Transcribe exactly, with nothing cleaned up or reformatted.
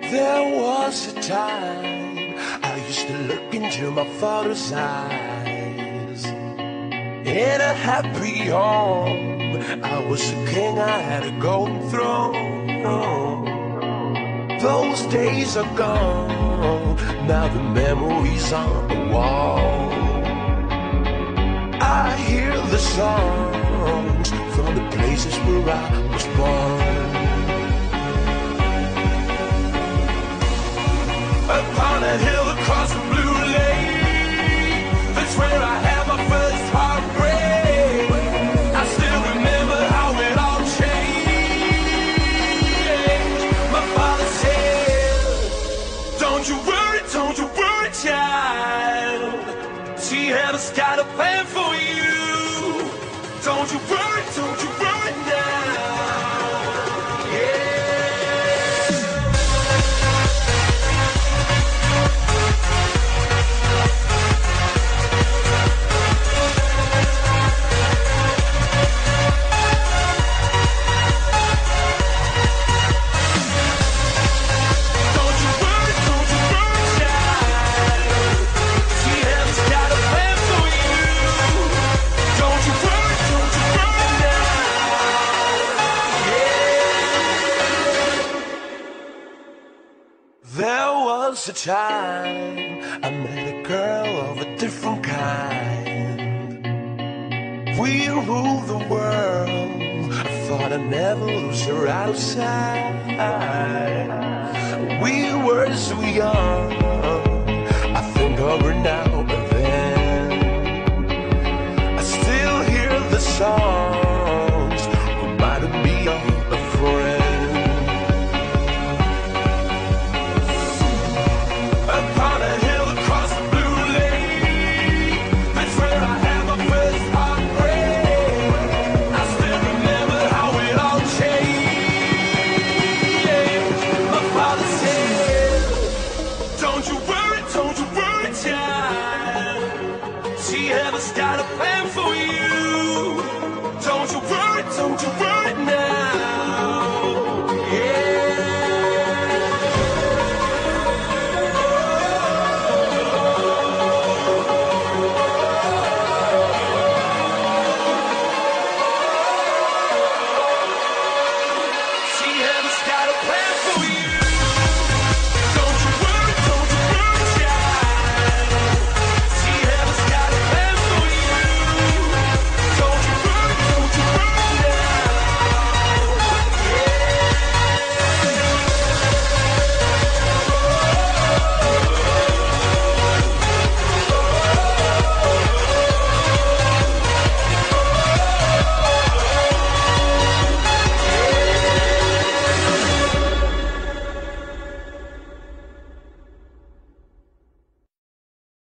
There was a time I used to look into my father's eyes. In a happy home, I was a king, I had a golden throne. Those days are gone, now the memories on the wall. I hear the songs from the places where I was born. Upon a hill across the blue lake, that's where I had my first heartbreak. I still remember how it all changed. My father said, don't you worry, don't you worry, child. She has got a plan for you. Don't you worry, don't you worry now. Yeah. There was a time I met a girl of a different kind. We ruled the world, I thought I'd never lose her out of sight. We were so young, I think of her now and then. I still hear the song